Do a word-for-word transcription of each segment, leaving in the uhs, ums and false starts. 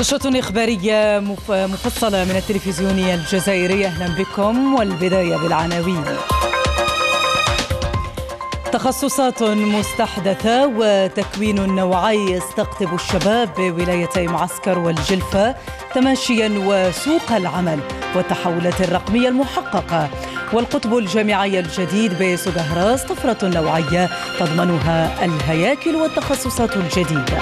نشرة إخبارية مفصلة من التلفزيون الجزائري. أهلا بكم، والبداية بالعناوين. تخصصات مستحدثة وتكوين نوعي يستقطب الشباب بولايتي معسكر والجلفة تماشيا وسوق العمل والتحولات الرقمية المحققة. والقطب الجامعي الجديد بسوغهراس طفرة نوعية تضمنها الهياكل والتخصصات الجديدة.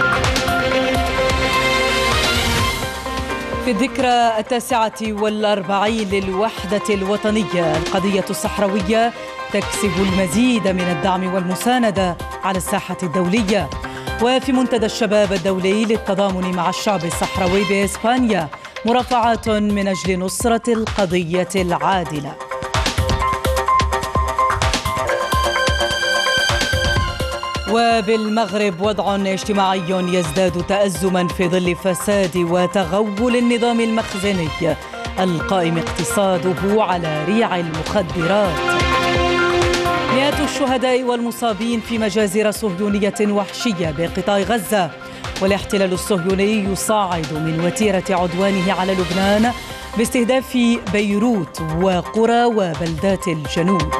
في الذكرى التاسعة والأربعين للوحدة الوطنية، القضية الصحراوية تكسب المزيد من الدعم والمساندة على الساحة الدولية. وفي منتدى الشباب الدولي للتضامن مع الشعب الصحراوي بإسبانيا مرافعات من أجل نصرة القضية العادلة. وبالمغرب وضع اجتماعي يزداد تأزما في ظل فساد وتغول النظام المخزني القائم اقتصاده على ريع المخدرات. مئات الشهداء والمصابين في مجازر صهيونية وحشية بقطاع غزة، والاحتلال الصهيوني يصاعد من وتيرة عدوانه على لبنان باستهداف بيروت وقرى وبلدات الجنوب.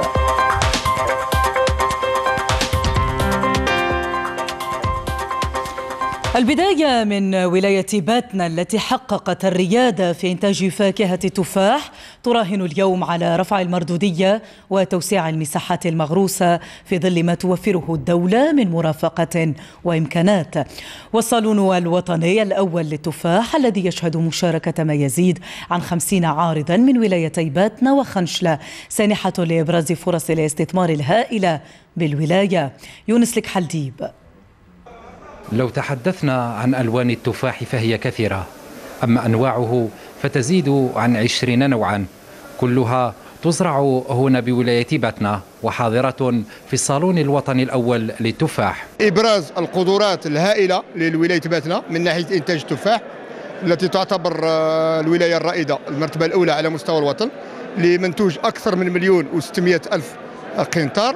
البداية من ولاية باتنا التي حققت الريادة في إنتاج فاكهة التفاح، تراهن اليوم على رفع المردودية وتوسيع المساحات المغروسة في ظل ما توفره الدولة من مرافقة وإمكانات. والصالون الوطني الأول للتفاح الذي يشهد مشاركة ما يزيد عن خمسين عارضا من ولايتي باتنا وخنشلة سانحة لإبراز فرص الاستثمار الهائلة بالولاية. يونس الكحلديب. لو تحدثنا عن ألوان التفاح فهي كثيرة، أما أنواعه فتزيد عن عشرين نوعا، كلها تزرع هنا بولاية باتنا وحاضرة في الصالون الوطني الأول للتفاح. إبراز القدرات الهائلة للولاية باتنا من ناحية إنتاج التفاح التي تعتبر الولاية الرائدة المرتبة الأولى على مستوى الوطن، لمنتوج أكثر من مليون وستمائة ألف قنطار.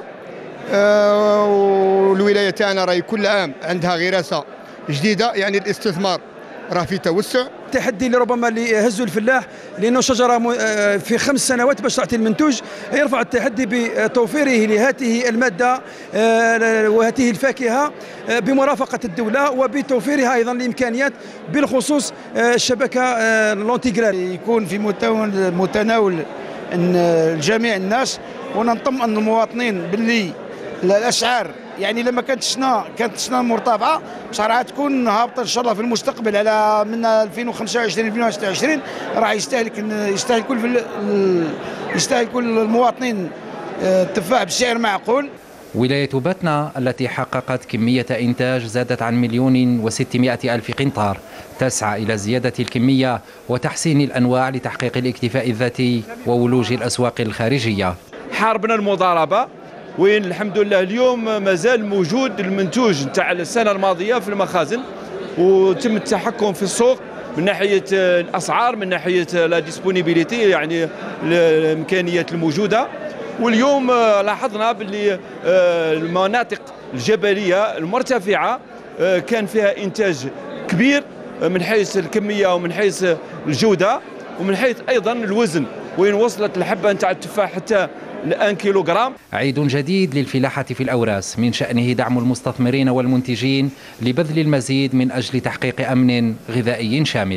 والولاية تاعنا راهي كل عام عندها غراسة جديدة، يعني الاستثمار راه في توسع. التحدي اللي ربما اللي يهزوا الفلاح لأنه شجرة في خمس سنوات باش تعطي المنتوج، يرفع التحدي بتوفيره لهذه المادة وهذه الفاكهة بمرافقة الدولة وبتوفيرها أيضا الإمكانيات، بالخصوص الشبكة لونتيغرال يكون في متناول جميع الناس، ونطمئن المواطنين باللي الاسعار يعني لما كانت السنه كانت السنه مرتفعه راح تكون هابطه ان شاء الله في المستقبل. على من ألفين وخمسة وعشرين ألفين وستة وعشرين راح يستهلك يستهلك كل يستهلك كل المواطنين التفاح بسعر معقول. ولاية باتنا التي حققت كمية إنتاج زادت عن مليون وستمائة ألف قنطار تسعى إلى زيادة الكمية وتحسين الأنواع لتحقيق الاكتفاء الذاتي وولوج الأسواق الخارجية. حاربنا المضاربة، وين الحمد لله اليوم مازال موجود المنتوج نتاع السنة الماضية في المخازن، وتم التحكم في السوق من ناحية الأسعار، من ناحية لا ديسبونيبيليتي يعني الإمكانيات الموجودة. واليوم لاحظنا باللي المناطق الجبلية المرتفعة كان فيها إنتاج كبير من حيث الكمية ومن حيث الجودة ومن حيث أيضا الوزن، وين وصلت الحبة نتاع التفاح حتى الآن كيلوغرام. عيد جديد للفلاحة في الأوراس، من شأنه دعم المستثمرين والمنتجين لبذل المزيد من أجل تحقيق أمن غذائي شامل.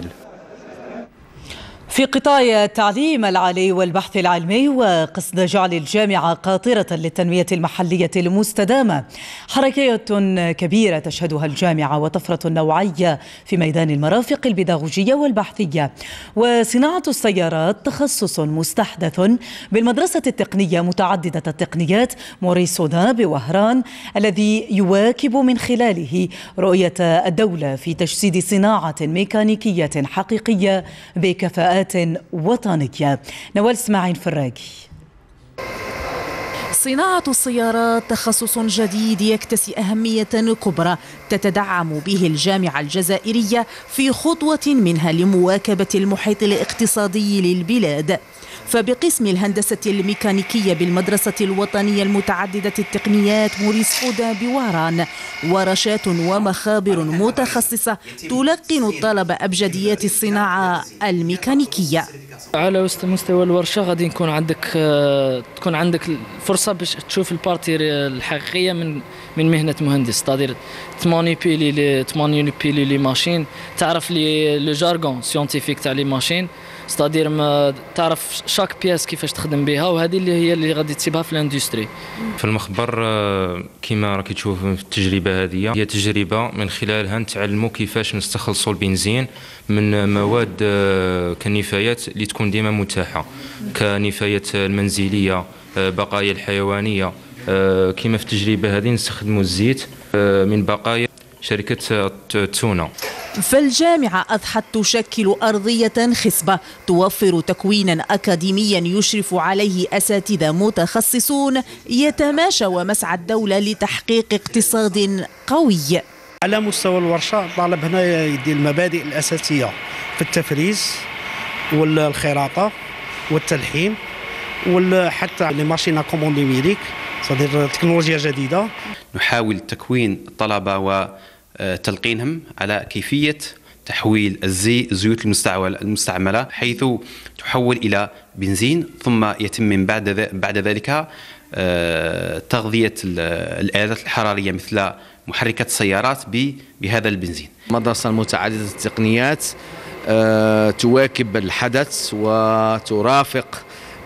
في قطاع التعليم العالي والبحث العلمي وقصد جعل الجامعة قاطرة للتنمية المحلية المستدامة، حركية كبيرة تشهدها الجامعة وطفرة نوعية في ميدان المرافق البيداغوجية والبحثية. وصناعة السيارات تخصص مستحدث بالمدرسة التقنية متعددة التقنيات موريس سودا بوهران، الذي يواكب من خلاله رؤية الدولة في تجسيد صناعة ميكانيكية حقيقية بكفاءات وطنية. نوال اسماعيل فراقي. صناعة السيارات تخصص جديد يكتسي أهمية كبرى تتدعم به الجامعة الجزائرية في خطوة منها لمواكبة المحيط الاقتصادي للبلاد. فبقسم الهندسة الميكانيكية بالمدرسة الوطنية المتعددة التقنيات موريس فودا بواران ورشات ومخابر متخصصة تلقن الطلبة أبجديات الصناعة الميكانيكية. على مستوى الورشة غادي يكون عندك تكون عندك الفرصة باش تشوف البارتي الحقيقية من من مهنة مهندس، تقدر تمانيبيلي لي تمانيبيلي لي ماشين، تعرف لي لو جارغون سيونتيفيك تاع لي ماشين، ستادير ما تعرف شاك بياس كيفاش تخدم بها، وهذه اللي هي اللي غادي تصيبها في الاندستري. في المخبر كما راكي تشوف في التجربه هذه هي تجربه من خلالها نتعلموا كيفاش نستخلصوا البنزين من مواد كالنفايات اللي تكون ديما متاحه، كنفايات المنزليه، بقايا الحيوانيه. كما في التجربه هذه نستخدموا الزيت من بقايا شركه تونة. فالجامعة أضحت تشكل أرضية خصبة توفر تكوينا أكاديميا يشرف عليه أساتذة متخصصون يتماشى ومسعى الدولة لتحقيق اقتصاد قوي. على مستوى الورشة الطالب هنا يدير المبادئ الأساسية في التفريز والخراطة والتلحيم وحتى لي ماشينا كوموند نيميريك، صدير تكنولوجيا جديدة. نحاول تكوين الطلبة وتلقينهم على كيفية تحويل الزي الزيوت المستعملة حيث تحول إلى بنزين، ثم يتم من بعد بعد ذلك تغذية الآلات الحرارية مثل محركات السيارات بهذا البنزين. مدرسة متعددة التقنيات تواكب الحدث وترافق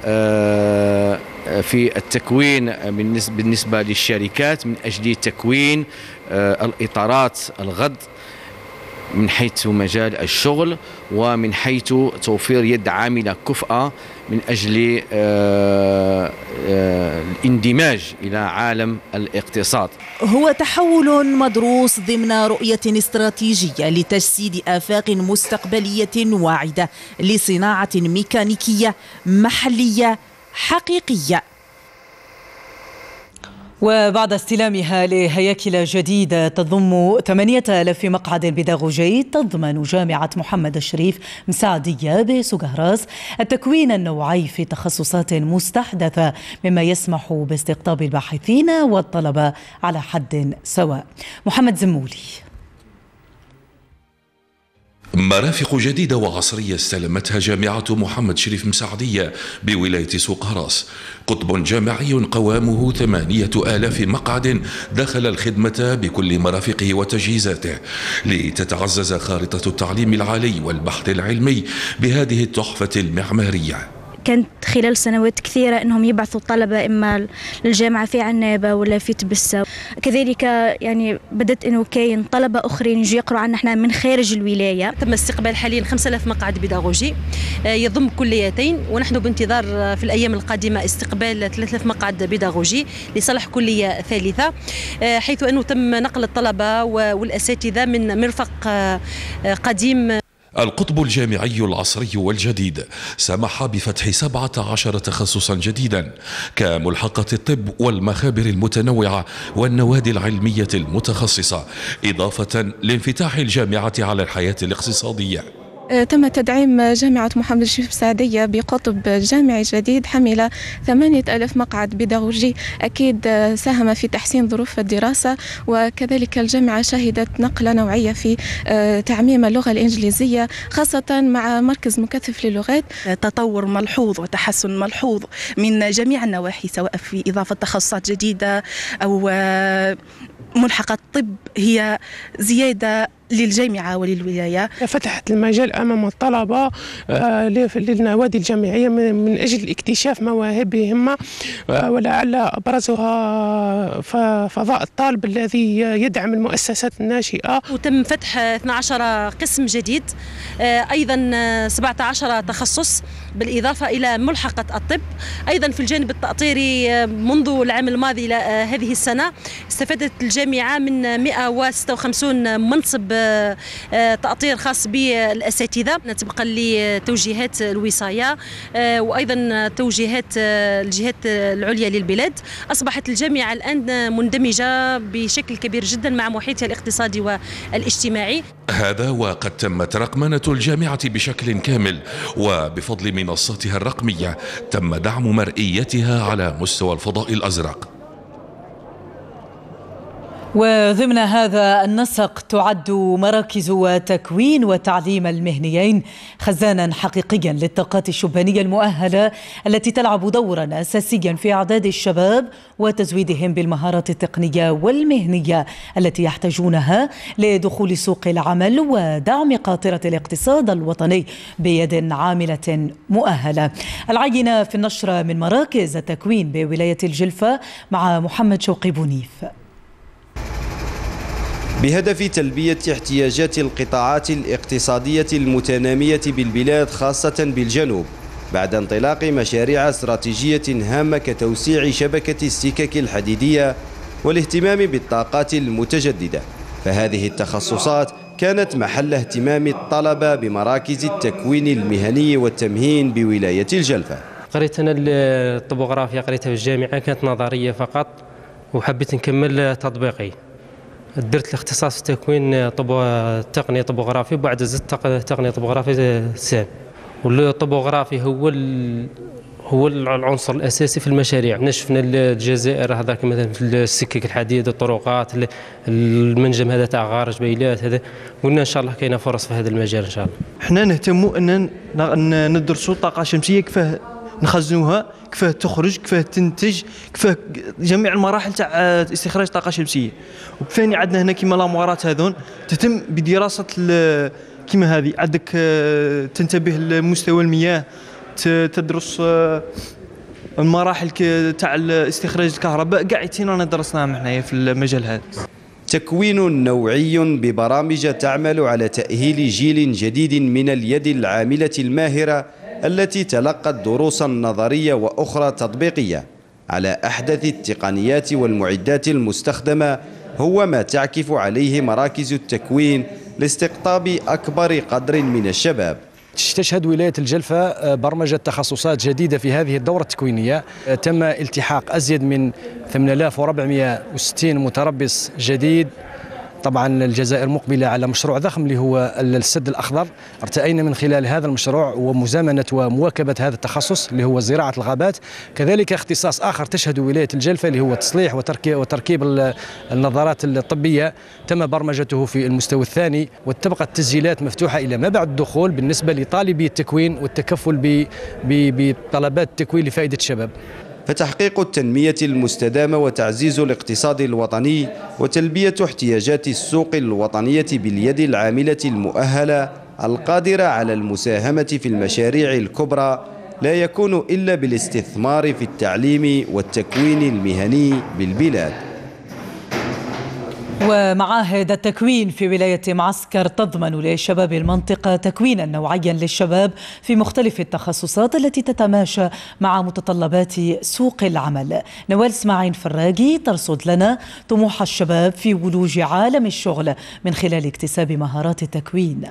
في التكوين بالنسبة للشركات من أجل تكوين الإطارات الغد من حيث مجال الشغل ومن حيث توفير يد عاملة كفءة من أجل الاندماج إلى عالم الاقتصاد. هو تحول مدروس ضمن رؤية استراتيجية لتجسيد آفاق مستقبلية واعدة لصناعة ميكانيكية محلية حقيقية. وبعد استلامها لهياكل جديدة تضم ثمانية آلاف مقعد بيداغوجي، تضمن جامعة محمد الشريف مساعدية بسوغهراس التكوين النوعي في تخصصات مستحدثة مما يسمح باستقطاب الباحثين والطلبة على حد سواء. محمد زمولي. مرافق جديدة وعصرية استلمتها جامعة محمد شريف مساعدية بولاية سوغهراس، قطب جامعي قوامه ثمانية آلاف مقعد دخل الخدمة بكل مرافقه وتجهيزاته لتتعزز خارطة التعليم العالي والبحث العلمي بهذه التحفة المعمارية. كانت خلال سنوات كثيرة أنهم يبعثوا الطلبة إما للجامعة في عنابة ولا في تبسة، كذلك يعني بدأت أنه كاين طلبة أخرين يجوا يقروا عنا احنا من خارج الولاية. تم استقبال حاليا خمسة آلاف مقعد بيداغوجي يضم كليتين، ونحن بانتظار في الأيام القادمة استقبال ثلاثة آلاف مقعد بيداغوجي لصالح كلية ثالثة، حيث أنه تم نقل الطلبة والأساتذة من مرفق قديم. القطب الجامعي العصري والجديد سمح بفتح سبعة عشر تخصصا جديدا كملحقة الطب والمخابر المتنوعة والنوادي العلمية المتخصصة، إضافة لانفتاح الجامعة على الحياة الاقتصادية. تم تدعيم جامعة محمد الشريف مساعدية بقطب جامعي جديد حمل ثمانية آلاف مقعد بيداغوجي، أكيد ساهم في تحسين ظروف الدراسة، وكذلك الجامعة شهدت نقلة نوعية في تعميم اللغة الإنجليزية خاصة مع مركز مكثف للغات. تطور ملحوظ وتحسن ملحوظ من جميع النواحي، سواء في إضافة تخصصات جديدة أو ملحقة الطب، هي زيادة للجامعة وللولاية. فتحت المجال أمام الطلبة للنوادي الجامعية من أجل اكتشاف مواهبهم، ولعل أبرزها فضاء الطالب الذي يدعم المؤسسات الناشئة. وتم فتح اثني عشر قسم جديد، أيضا سبعة عشر تخصص بالإضافة إلى ملحقة الطب. أيضا في الجانب التأطيري منذ العام الماضي إلى هذه السنة استفادت الجامعة من مئة وستة وخمسين منصب تأطير خاص بالأساتذة. تبقى لي توجيهات الوصاية وأيضا توجيهات الجهات العليا للبلاد. أصبحت الجامعة الآن مندمجة بشكل كبير جدا مع محيطها الاقتصادي والاجتماعي. هذا وقد تمت رقمنة الجامعة بشكل كامل، وبفضل منصاتها الرقمية تم دعم مرئيتها على مستوى الفضاء الأزرق. وضمن هذا النسق تعد مراكز تكوين وتعليم المهنيين خزانا حقيقيا للطاقات الشبانية المؤهلة التي تلعب دورا أساسيا في إعداد الشباب وتزويدهم بالمهارات التقنية والمهنية التي يحتاجونها لدخول سوق العمل ودعم قاطرة الاقتصاد الوطني بيد عاملة مؤهلة. العينة في النشرة من مراكز التكوين بولاية الجلفة مع محمد شوقي بونيف. بهدف تلبية احتياجات القطاعات الاقتصادية المتنامية بالبلاد خاصة بالجنوب، بعد انطلاق مشاريع استراتيجية هامة كتوسيع شبكة السكك الحديدية والاهتمام بالطاقات المتجددة، فهذه التخصصات كانت محل اهتمام الطلبة بمراكز التكوين المهني والتمهين بولاية الجلفة. قريت أنا الطبوغرافيا قريتها في الجامعة، كانت نظرية فقط وحبيت نكمل تطبيقي. درت الاختصاص في تكوين طبو... تقنية طبوغرافي، وبعد زدت تقنية طبوغرافي سام. والطبوغرافي هو ال... هو العنصر الأساسي في المشاريع. نشفنا الجزائر هذاك مثلا في السكك الحديد، الطرقات، المنجم هذا تاع غارج بيلات، هذا قلنا إن شاء الله كاينة فرص في هذا المجال إن شاء الله. احنا نهتموا أن ندرسوا الطاقة الشمسية، كيفاه نخزنوها، كيفاه تخرج، كيفاه تنتج، كيفاه جميع المراحل تاع استخراج طاقه شمسيه. وكفاني عندنا هنا كيما لاموارات هذون تتم بدراسه كيما هذه، عندك تنتبه لمستوى المياه، تدرس المراحل تاع استخراج الكهرباء، كاع رانا درسناهم حنايا في المجال هذا. تكوين نوعي ببرامج تعمل على تأهيل جيل جديد من اليد العاملة الماهرة التي تلقت دروسا نظرية وأخرى تطبيقية على أحدث التقنيات والمعدات المستخدمة، هو ما تعكف عليه مراكز التكوين لاستقطاب أكبر قدر من الشباب. تشهد ولاية الجلفة برمجة تخصصات جديدة في هذه الدورة التكوينية. تم التحاق أزيد من ثمانية آلاف وأربعمائة وستين متربص جديد. طبعا الجزائر مقبلة على مشروع ضخم اللي هو السد الأخضر. ارتأينا من خلال هذا المشروع ومزامنة ومواكبة هذا التخصص اللي هو زراعة الغابات. كذلك اختصاص آخر تشهد ولاية الجلفة اللي هو تصليح وتركيب النظارات الطبية، تم برمجته في المستوى الثاني، وتبقى التسجيلات مفتوحة إلى ما بعد الدخول بالنسبة لطالبي التكوين والتكفل بطلبات التكوين لفائدة الشباب. فتحقيق التنمية المستدامة وتعزيز الاقتصاد الوطني وتلبية احتياجات السوق الوطنية باليد العاملة المؤهلة القادرة على المساهمة في المشاريع الكبرى لا يكون إلا بالاستثمار في التعليم والتكوين المهني بالبلاد. ومعاهد التكوين في ولاية معسكر تضمن لشباب المنطقة تكوينا نوعيا للشباب في مختلف التخصصات التي تتماشى مع متطلبات سوق العمل. نوال اسماعيل فراجي ترصد لنا طموح الشباب في ولوج عالم الشغل من خلال اكتساب مهارات التكوين.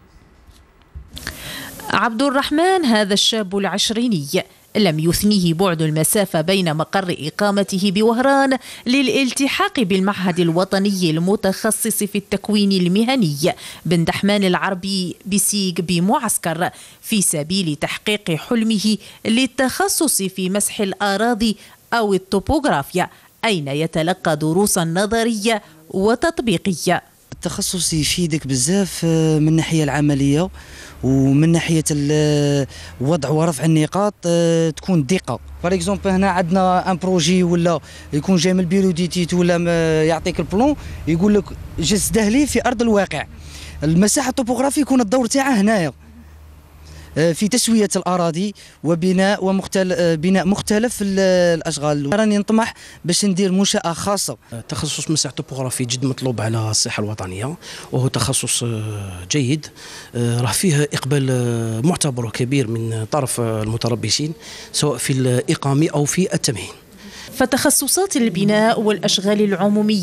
عبد الرحمن هذا الشاب العشريني لم يثنيه بعد المسافة بين مقر إقامته بوهران للالتحاق بالمعهد الوطني المتخصص في التكوين المهني بن دحمان العربي بسيق بمعسكر في سبيل تحقيق حلمه للتخصص في مسح الأراضي أو الطوبوغرافيا، أين يتلقى دروسا نظرية وتطبيقية. التخصص يفيدك بزاف من الناحية العملية ومن ناحيه وضع ورفع النقاط تكون دقه. باغ اكزومبل هنا عندنا ان بروجي ولا يكون جاي من البيرو ديتيت ولا يعطيك البلون يقول لك جسده لي في ارض الواقع. المساحه الطوبوغرافي يكون الدور تاعها هنايا في تسويه الاراضي وبناء ومختلف بناء مختلف الاشغال. راني نطمح باش ندير منشاه خاصه. تخصص مسح الطوبوغرافي جد مطلوب على الساحه الوطنيه، وهو تخصص جيد راه فيه اقبال معتبر وكبير من طرف المتربصين سواء في الاقامه او في التمهين. فتخصصات البناء والأشغال العمومية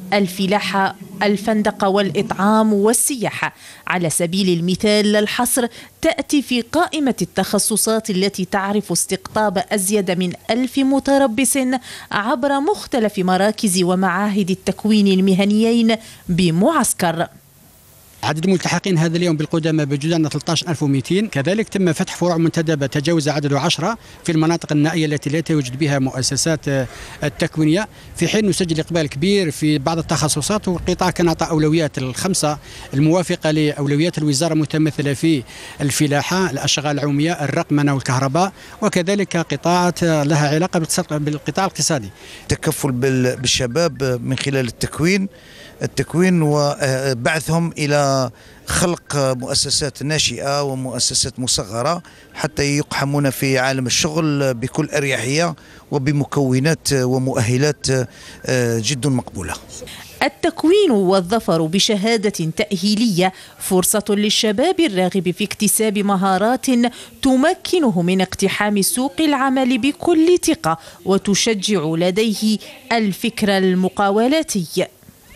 الفلاحة، الفندق والإطعام والسياحة. على سبيل المثال لا الحصر تأتي في قائمة التخصصات التي تعرف استقطاب أزيد من ألف متربص عبر مختلف مراكز ومعاهد التكوين المهنيين بمعسكر. عدد الملتحقين هذا اليوم بالقدامى بجوز عندنا ثلاثة عشر ألف ومئتين، كذلك تم فتح فروع منتدبة تجاوز عدده عشرة في المناطق النائية التي لا توجد بها مؤسسات التكوينية، في حين نسجل إقبال كبير في بعض التخصصات، والقطاع كان أعطى أولويات الخمسة الموافقة لأولويات الوزارة المتمثلة في الفلاحة، الأشغال العمومية، الرقمنة والكهرباء، وكذلك قطاعات لها علاقة بالقطاع الاقتصادي. التكفل بالشباب من خلال التكوين التكوين وبعثهم إلى خلق مؤسسات ناشئة ومؤسسات مصغرة حتى يقحمون في عالم الشغل بكل أريحية وبمكونات ومؤهلات جد مقبولة. التكوين والظفر بشهادة تأهيلية فرصة للشباب الراغب في اكتساب مهارات تمكنه من اقتحام سوق العمل بكل ثقة وتشجع لديه الفكر المقاولاتي.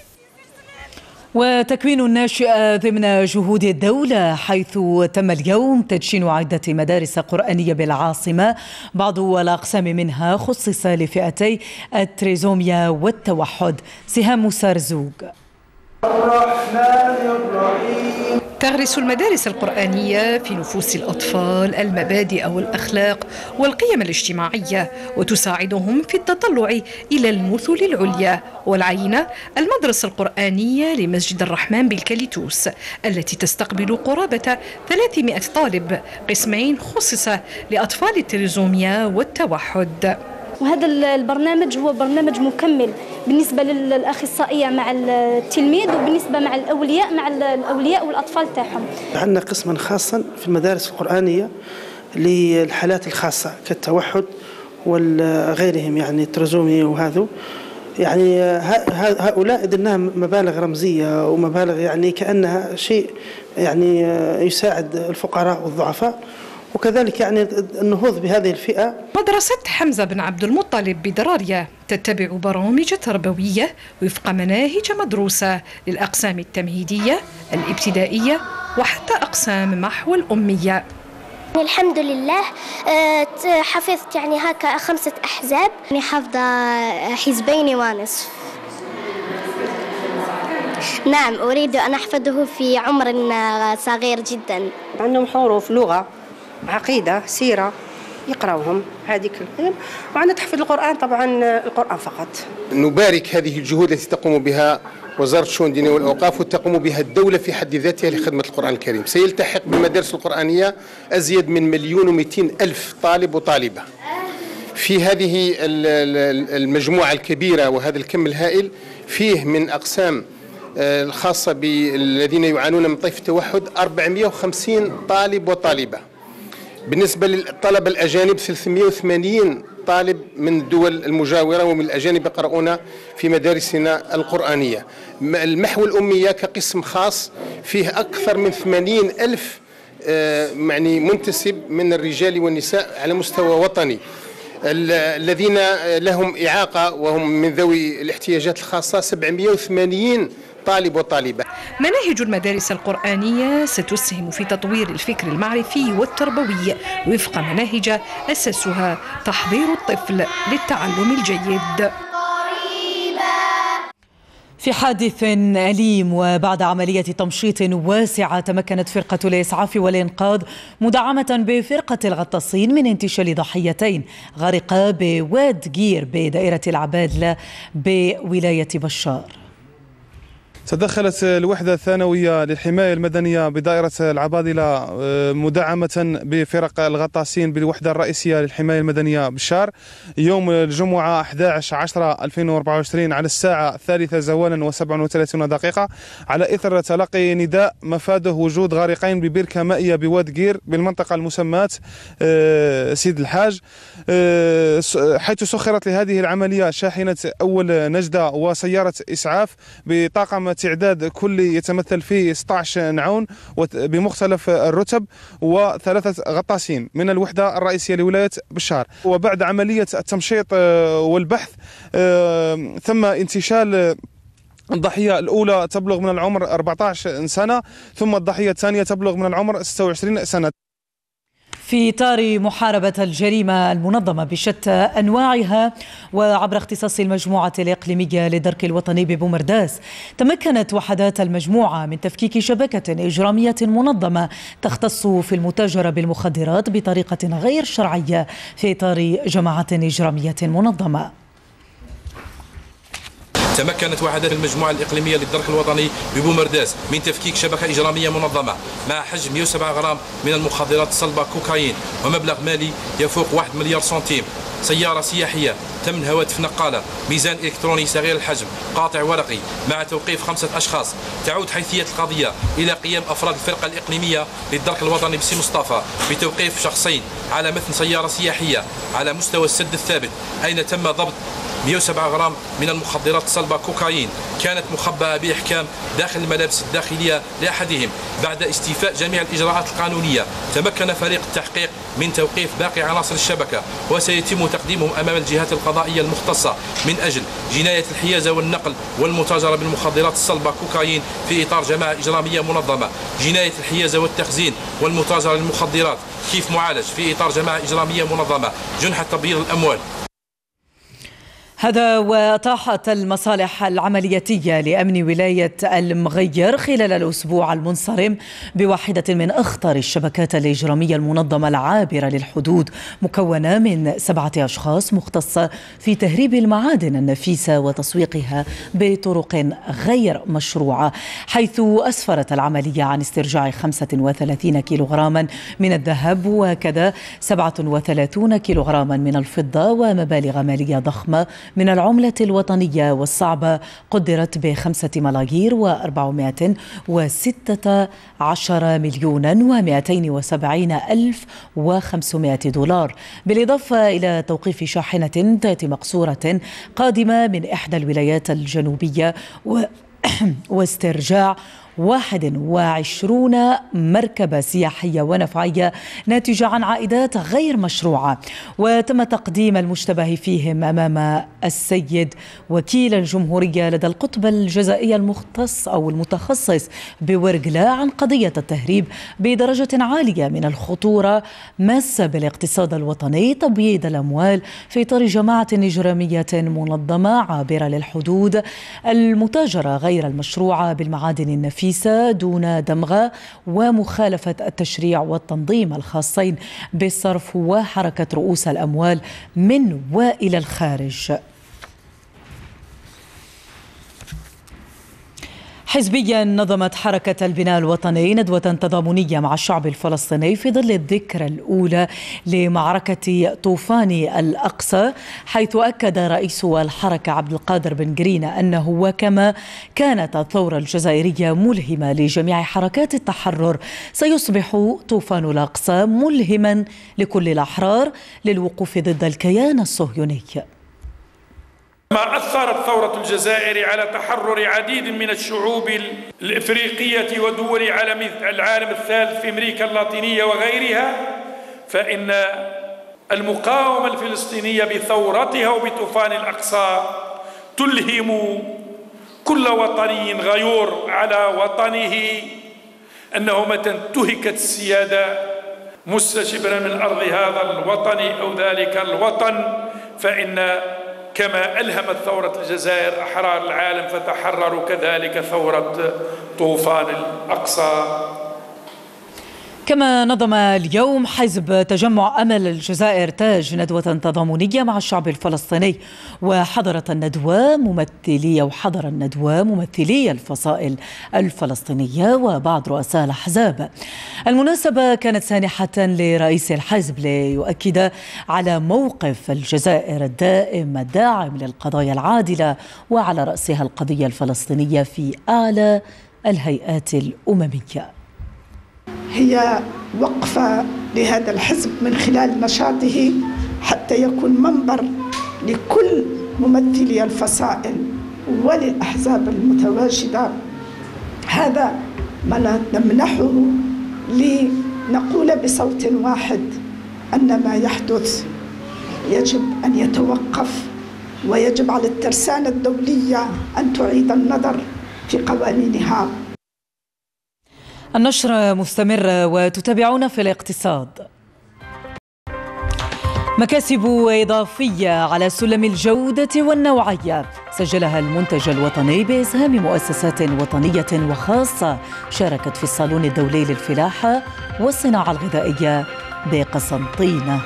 وتكوين الناشئة ضمن جهود الدولة، حيث تم اليوم تدشين عدة مدارس قرآنية بالعاصمة، بعض الأقسام منها خصص لفئتي التريزوميا والتوحد. سهام موسى رزوق. الرحمن الرحيم. تغرس المدارس القرآنية في نفوس الأطفال المبادئ والأخلاق والقيم الاجتماعية، وتساعدهم في التطلع إلى المثل العليا. والعينة المدرسة القرآنية لمسجد الرحمن بالكاليتوس التي تستقبل قرابة ثلاثمائة طالب، قسمين خصص لأطفال التريزوميا والتوحد. وهذا البرنامج هو برنامج مكمل بالنسبة للأخصائية مع التلميذ، وبالنسبة مع الأولياء مع الأولياء والأطفال تاعهم. عندنا قسما خاصا في المدارس القرآنية للحالات الخاصة كالتوحد وغيرهم، يعني التريزومي وهذا، يعني هؤلاء درناها مبالغ رمزية ومبالغ يعني كأنها شيء يعني يساعد الفقراء والضعفاء، وكذلك يعني النهوض بهذه الفئة. مدرسة حمزة بن عبد المطلب بدرارية تتبع برامج تربوية وفق مناهج مدروسة للأقسام التمهيدية، الابتدائية، وحتى أقسام محو الأمية. الحمد لله حفظت يعني هكا خمسة أحزاب، يعني حافظة حزبين ونصف. نعم أريد أن أحفظه في عمر صغير جدا. عندهم حروف، لغة، عقيدة، سيرة، يقرأوهم هذه كلهم، وعندنا تحفيظ القرآن، طبعا القرآن فقط. نبارك هذه الجهود التي تقوم بها وزارة الشؤون الدينية والأوقاف وتقوم بها الدولة في حد ذاتها لخدمة القرآن الكريم. سيلتحق بالمدارس القرآنية أزيد من مليون ومئتين ألف طالب وطالبة. في هذه المجموعة الكبيرة وهذا الكم الهائل فيه من أقسام الخاصة بالذين يعانون من طيف التوحد أربعمائة وخمسين طالب وطالبة. بالنسبة للطلبة الأجانب ثلاثمائة وثمانين طالب من الدول المجاورة ومن الأجانب يقرؤون في مدارسنا القرآنية. المحو الأمية كقسم خاص فيه أكثر من ثمانين ألف يعني منتسب من الرجال والنساء على مستوى وطني، الذين لهم إعاقة وهم من ذوي الاحتياجات الخاصة سبعمائة وثمانين طالب وطالبة. مناهج المدارس القرآنية ستسهم في تطوير الفكر المعرفي والتربوي وفق مناهج أساسها تحضير الطفل للتعلم الجيد. في حادث أليم وبعد عملية تمشيط واسعة، تمكنت فرقة الإسعاف والإنقاذ مدعمة بفرقة الغطاسين من انتشال ضحيتين غرقا بواد جير بدائرة العبادلة بولاية بشار. تدخلت الوحدة الثانوية للحماية المدنية بدائرة العبادلة مدعمة بفرق الغطاسين بالوحدة الرئيسية للحماية المدنية بشار يوم الجمعة أحد عشر عشرة ألفين وأربعة وعشرين على الساعة الثالثة زوالا وسبع وثلاثين دقيقة، على إثر تلقي نداء مفاده وجود غارقين ببركة مائية بواد جير بالمنطقة المسماة سيد الحاج، حيث سخرت لهذه العملية شاحنة أول نجدة وسيارة إسعاف بطاقم تعداد كلي يتمثل في ستة عشر نعون بمختلف الرتب وثلاثة غطاسين من الوحدة الرئيسية لولاية بشار. وبعد عملية التمشيط والبحث تم انتشال الضحية الأولى تبلغ من العمر أربعة عشر سنة، ثم الضحية الثانية تبلغ من العمر ستة وعشرين سنة. في إطار محاربة الجريمة المنظمة بشتى أنواعها وعبر اختصاص المجموعة الإقليمية للدرك الوطني ببومرداس، تمكنت وحدات المجموعة من تفكيك شبكة إجرامية منظمة تختص في المتاجرة بالمخدرات بطريقة غير شرعية في إطار جماعة إجرامية منظمة. تمكنت وحدات المجموعة الإقليمية للدرك الوطني ببومرداس من تفكيك شبكة إجرامية منظمة مع حجم مئة وسبعة غرام من المخدرات الصلبة كوكايين ومبلغ مالي يفوق واحد مليار سنتيم، سيارة سياحية، ثمن هواتف نقالة، ميزان إلكتروني صغير الحجم، قاطع ورقي، مع توقيف خمسة أشخاص. تعود حيثية القضية إلى قيام أفراد الفرقة الإقليمية للدرك الوطني بسي مصطفى بتوقيف شخصين على متن سيارة سياحية على مستوى السد الثابت، أين تم ضبط مئة وسبعة غرام من المخدرات الصلبة كوكايين كانت مخبأة بإحكام داخل الملابس الداخلية لأحدهم. بعد استيفاء جميع الإجراءات القانونية تمكن فريق التحقيق من توقيف باقي عناصر الشبكة، وسيتم تقديمهم أمام الجهات القضائية المختصة من أجل جناية الحيازة والنقل والمتاجرة بالمخدرات الصلبة كوكايين في إطار جماعة إجرامية منظمة، جناية الحيازة والتخزين والمتاجرة للمخدرات كيف معالج في إطار جماعة إجرامية منظمة، جنحة تبييض الأموال. هذا وأطاحت المصالح العملياتية لأمن ولاية المغير خلال الأسبوع المنصرم بواحدة من أخطر الشبكات الإجرامية المنظمة العابرة للحدود، مكونة من سبعة أشخاص مختصة في تهريب المعادن النفيسة وتسويقها بطرق غير مشروعة، حيث أسفرت العملية عن استرجاع خمسة وثلاثين كيلوغراما من الذهب وكذا سبعة وثلاثين كيلوغراما من الفضة ومبالغ مالية ضخمة من العملة الوطنية والصعبة قدرت بخمسة ملايير وأربعمائة وستة عشر مليونا ومائتين وسبعين ألف وخمسمائة دولار، بالإضافة إلى توقيف شاحنة ذات مقصورة قادمة من إحدى الولايات الجنوبية و واسترجاع واحد وعشرين مركبة سياحية ونفعية ناتجة عن عائدات غير مشروعة. وتم تقديم المشتبه فيهم أمام السيد وكيل الجمهورية لدى القطب الجزائي المختص أو المتخصص بورقلة عن قضية التهريب بدرجة عالية من الخطورة ماسة بالاقتصاد الوطني، تبييض الأموال في إطار جماعة إجرامية منظمة عابرة للحدود، المتاجرة غير المشروعة بالمعادن النفيسة دون دمغة، ومخالفة التشريع والتنظيم الخاصين بالصرف وحركة رؤوس الأموال من وإلى الخارج. حزبيا نظمت حركة البناء الوطني ندوة تضامنية مع الشعب الفلسطيني في ظل الذكرى الأولى لمعركة طوفان الأقصى، حيث أكد رئيس الحركة عبد القادر بن قرينة أنه وكما كانت الثورة الجزائرية ملهمة لجميع حركات التحرر، سيصبح طوفان الأقصى ملهما لكل الأحرار للوقوف ضد الكيان الصهيوني. ما أثرت ثورة الجزائر على تحرر عديد من الشعوب الإفريقية ودول العالم الثالث في أمريكا اللاتينية وغيرها، فإن المقاومة الفلسطينية بثورتها وبطوفان الأقصى تلهم كل وطني غيور على وطنه أنه متى انتهكت السيادة مستشبرا من أرض هذا الوطن أو ذلك الوطن، فإن كما ألهمت ثورة الجزائر أحرار العالم فتحرروا كذلك ثورة طوفان الأقصى. كما نظم اليوم حزب تجمع أمل الجزائر تاج ندوة تضامنية مع الشعب الفلسطيني، وحضرت الندوة ممثلي وحضر الندوة ممثلي الفصائل الفلسطينية وبعض رؤساء الأحزاب. المناسبة كانت سانحة لرئيس الحزب ليؤكد على موقف الجزائر الدائم الداعم للقضايا العادلة، وعلى رأسها القضية الفلسطينية في أعلى الهيئات الأممية. هي وقفة لهذا الحزب من خلال نشاطه حتى يكون منبر لكل ممثلي الفصائل وللأحزاب المتواجدة. هذا ما نمنحه لنقول بصوت واحد أن ما يحدث يجب أن يتوقف ويجب على الترسانة الدولية أن تعيد النظر في قوانينها. النشرة مستمرة وتتابعون في الاقتصاد. مكاسب إضافية على سلم الجودة والنوعية سجلها المنتج الوطني بإسهام مؤسسات وطنية وخاصة شاركت في الصالون الدولي للفلاحة والصناعة الغذائية بقسنطينة.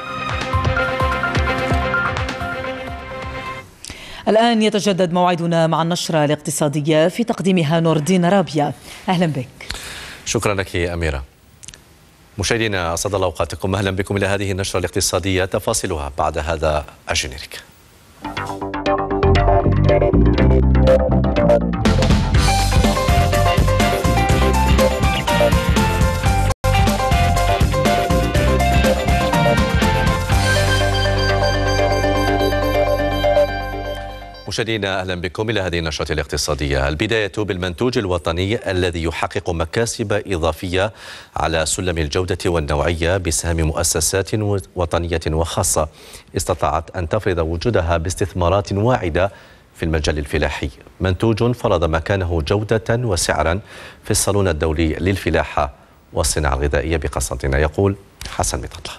الآن يتجدد موعدنا مع النشرة الاقتصادية في تقديمها نور الدين رابية. أهلا بك. شكرا لك أميرة. مشاهدينا أسعد الله أوقاتكم، أهلا بكم إلى هذه النشرة الاقتصادية، تفاصيلها بعد هذا الجينيريك. مشاهدينا أهلا بكم إلى هذه النشرة الاقتصادية. البداية بالمنتوج الوطني الذي يحقق مكاسب إضافية على سلم الجودة والنوعية بسهم مؤسسات وطنية وخاصة استطاعت أن تفرض وجودها باستثمارات واعدة في المجال الفلاحي. منتوج فرض مكانه جودة وسعرا في الصالون الدولي للفلاحة والصناعة الغذائية بقسنطينة. يقول حسن مطلع.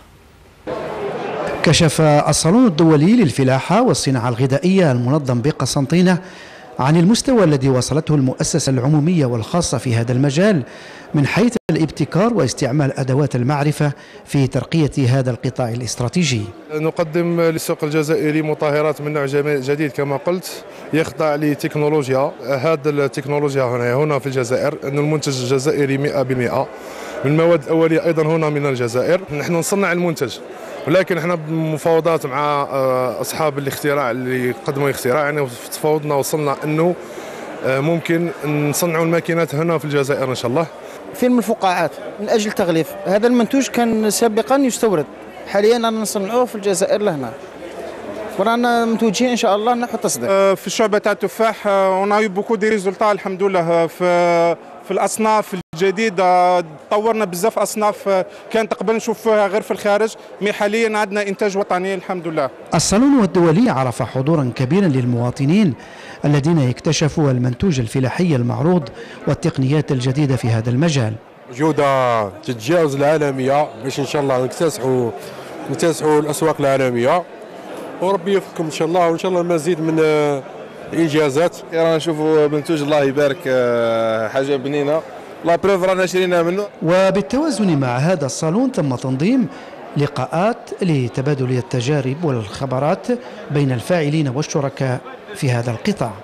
كشف الصالون الدولي للفلاحة والصناعة الغذائية المنظم بقسنطينة عن المستوى الذي وصلته المؤسسة العمومية والخاصة في هذا المجال من حيث الابتكار واستعمال أدوات المعرفة في ترقية هذا القطاع الاستراتيجي. نقدم للسوق الجزائري مطهرات من نوع جديد كما قلت، يخضع لتكنولوجيا. هذا التكنولوجيا هنا هنا في الجزائر، أن المنتج الجزائري مئة بالمئة من المواد الأولية أيضا هنا من الجزائر. نحن نصنع المنتج، ولكن احنا بمفاوضات مع اصحاب الاختراع اللي قدموا الاختراع، يعني تفاوضنا وصلنا انه ممكن نصنعوا الماكينات هنا في الجزائر ان شاء الله. فيلم الفقاعات من اجل تغليف هذا المنتوج كان سابقا يستورد، حاليا انا نصنعوه في الجزائر لهنا، ورانا متوجهين ان شاء الله نحو التصدير. في الشعبه تاع التفاح اون اي بوكو دي ريزولتا الحمد لله. في في الاصناف الجديده طورنا بزاف اصناف كانت قبل نشوفوها غير في الخارج، مي حاليا عندنا انتاج وطني الحمد لله. الصالون الدولي عرف حضورا كبيرا للمواطنين الذين اكتشفوا المنتوج الفلاحي المعروض والتقنيات الجديده في هذا المجال. جوده تتجاوز العالميه باش ان شاء الله نكتسحوا نكتسحوا الاسواق العالميه، وربي يوفقكم ان شاء الله، وان شاء الله المزيد من الانجازات. رانا نشوفوا منتوج الله يبارك حاجه بنينه، لا بروف رانا شرينا منه. وبالتوازن مع هذا الصالون تم تنظيم لقاءات لتبادل التجارب والخبرات بين الفاعلين والشركاء في هذا القطاع.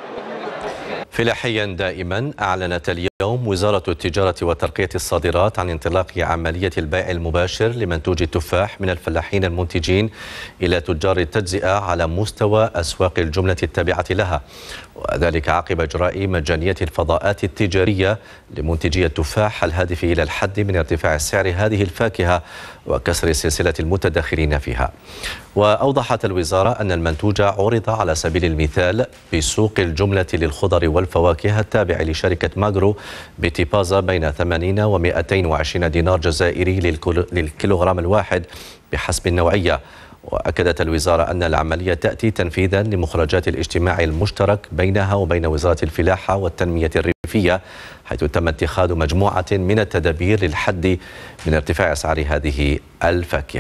فلاحيا دائما أعلنت اليوم وزارة التجارة وترقية الصادرات عن انطلاق عملية البيع المباشر لمنتوج التفاح من الفلاحين المنتجين إلى تجار التجزئة على مستوى أسواق الجملة التابعة لها، وذلك عقب إجراء مجانية الفضاءات التجارية لمنتجي التفاح الهادف إلى الحد من ارتفاع سعر هذه الفاكهة وكسر سلسلة المتداخلين فيها. وأوضحت الوزارة أن المنتوج عرض على سبيل المثال بسوق الجملة للخضر والفواكه التابع لشركة ماغرو بتيبازا بين ثمانين ومئتين وعشرين دينار جزائري للكيلوغرام الواحد بحسب النوعية. وأكدت الوزارة أن العملية تأتي تنفيذا لمخرجات الاجتماع المشترك بينها وبين وزارة الفلاحة والتنمية الريفية، حيث تم اتخاذ مجموعة من التدابير للحد من ارتفاع أسعار هذه الفاكهة.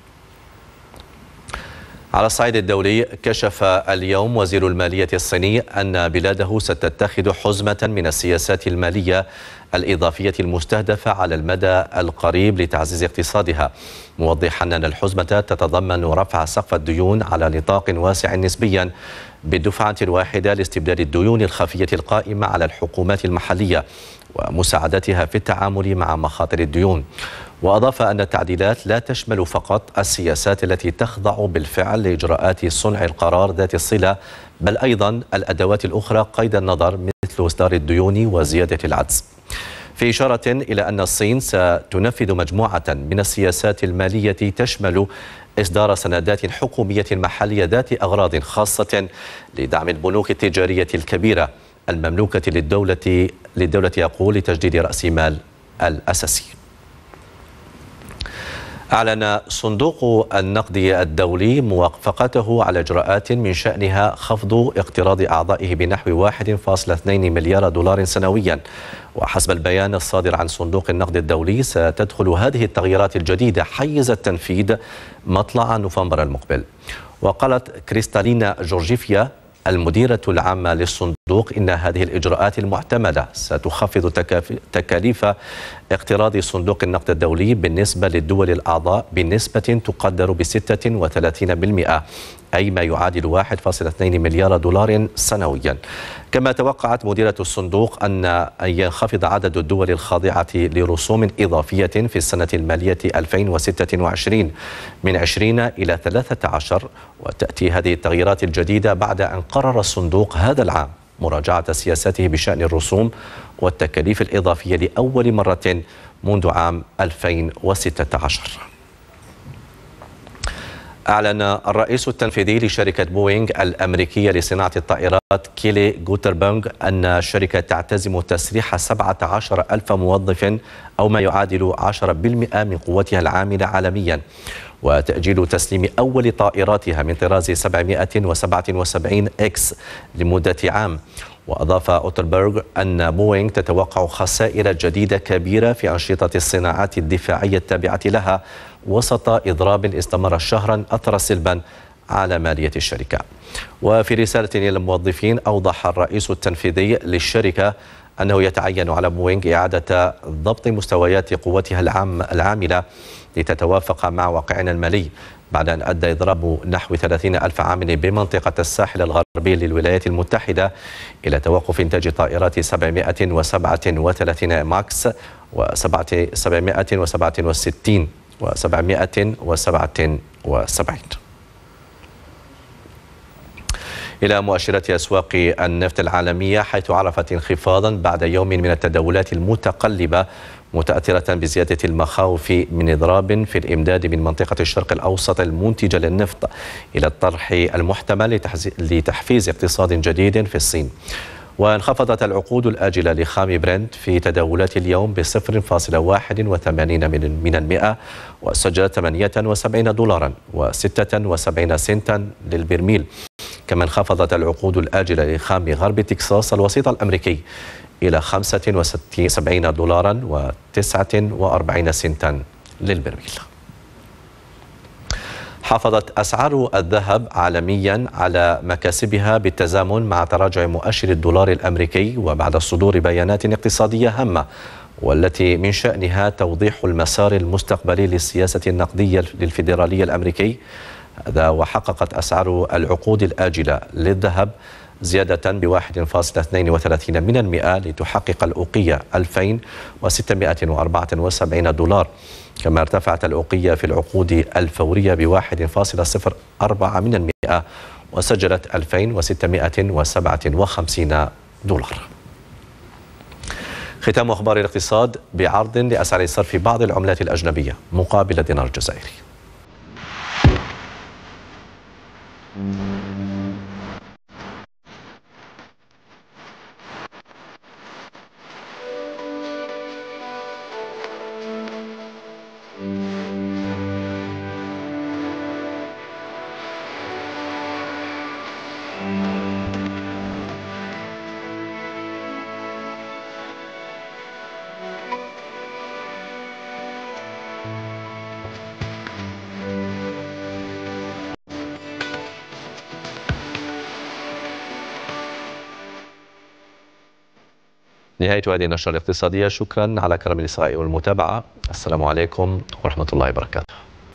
على الصعيد الدولي، كشف اليوم وزير المالية الصيني أن بلاده ستتخذ حزمة من السياسات المالية الإضافية المستهدفة على المدى القريب لتعزيز اقتصادها، موضحا أن الحزمة تتضمن رفع سقف الديون على نطاق واسع نسبيا بالدفعة الواحدة لاستبدال الديون الخفية القائمة على الحكومات المحلية ومساعدتها في التعامل مع مخاطر الديون. وأضاف أن التعديلات لا تشمل فقط السياسات التي تخضع بالفعل لإجراءات صنع القرار ذات الصلة، بل أيضا الأدوات الأخرى قيد النظر مثل إصدار الديون وزيادة العجز، في إشارة إلى أن الصين ستنفذ مجموعة من السياسات المالية تشمل إصدار سندات حكومية محلية ذات أغراض خاصة لدعم البنوك التجارية الكبيرة المملوكة للدولة للدولة يقول لتجديد رأس مال الأساسي. أعلن صندوق النقد الدولي موافقته على إجراءات من شأنها خفض اقتراض أعضائه بنحو واحد فاصلة اثنين مليار دولار سنويا. وحسب البيان الصادر عن صندوق النقد الدولي ستدخل هذه التغييرات الجديدة حيز التنفيذ مطلع نوفمبر المقبل. وقالت كريستالينا جورجيفيا المديرة العامة للصندوق إن هذه الإجراءات المعتمدة ستخفض تكاليف اقتراض صندوق النقد الدولي بالنسبة للدول الأعضاء بنسبة تقدر ب ستة وثلاثين بالمئة، أي ما يعادل واحد فاصلة اثنين مليار دولار سنويا. كما توقعت مديرة الصندوق أن أن ينخفض عدد الدول الخاضعة لرسوم إضافية في السنة المالية ألفين وستة وعشرين من عشرين إلى ثلاثة عشر، وتأتي هذه التغييرات الجديدة بعد أن قرر الصندوق هذا العام مراجعة سياساته بشأن الرسوم والتكاليف الإضافية لأول مرة منذ عام ألفين وستة عشر. أعلن الرئيس التنفيذي لشركة بوينغ الأمريكية لصناعة الطائرات كيلي غوتربونغ أن الشركة تعتزم تسريح سبعة عشر ألف موظف أو ما يعادل عشرة بالمئة من قوتها العاملة عالميا، وتأجيل تسليم أول طائراتها من طراز سبعمئة وسبعة وسبعين إكس لمدة عام. وأضاف أوتربورغ أن بوينغ تتوقع خسائر جديدة كبيرة في أنشطة الصناعات الدفاعية التابعة لها وسط إضراب استمر شهرا أثر سلبا على مالية الشركة. وفي رسالة إلى الموظفين أوضح الرئيس التنفيذي للشركة أنه يتعين على بوينغ إعادة ضبط مستويات قوتها العام العاملة لتتوافق مع واقعنا المالي، بعد أن أدى إضراب نحو ثلاثين ألف عامل بمنطقة الساحل الغربي للولايات المتحدة إلى توقف إنتاج طائرات سبعمئة وسبعة وثلاثين ماكس وسبعمئة وسبعة وستين وسبعمئة وسبعة وسبعين. إلى مؤشرات أسواق النفط العالمية، حيث عرفت انخفاضا بعد يوم من التداولات المتقلبة متأثرة بزيادة المخاوف من إضراب في الإمداد من منطقة الشرق الأوسط المنتجة للنفط إلى الطرح المحتمل لتحفيز اقتصاد جديد في الصين. وانخفضت العقود الآجلة لخام برنت في تداولات اليوم ب صفر فاصلة واحد وثمانين من المئة وسجلت ثمانية وسبعين دولارا وستة وسبعين سنتا للبرميل. كما انخفضت العقود الآجلة لخام غرب تكساس الوسيط الأمريكي إلى خمسة وسبعين دولارا وتسعة وأربعين سنتا للبرميل. حافظت أسعار الذهب عالميا على مكاسبها بالتزامن مع تراجع مؤشر الدولار الأمريكي وبعد صدور بيانات اقتصادية هامة والتي من شأنها توضيح المسار المستقبلي للسياسة النقدية للفيدرالية الأمريكي. هذا وحققت أسعار العقود الآجلة للذهب زيادة بواحد فاصلة اثنين وثلاثين من المئة لتحقق الأوقية ألفين وستمئة وأربعة وسبعين دولار. كما ارتفعت الأوقية في العقود الفورية بواحد فاصلة صفر أربعة من المئة وسجلت ألفين وستمئة وسبعة وخمسين دولار. ختام أخبار الاقتصاد بعرض لأسعار صرف بعض العملات الأجنبية مقابل الدينار الجزائري. نهاية هذه النشرة الاقتصادية. شكرا على كرم الإصغاء والمتابعة. السلام عليكم ورحمة الله وبركاته.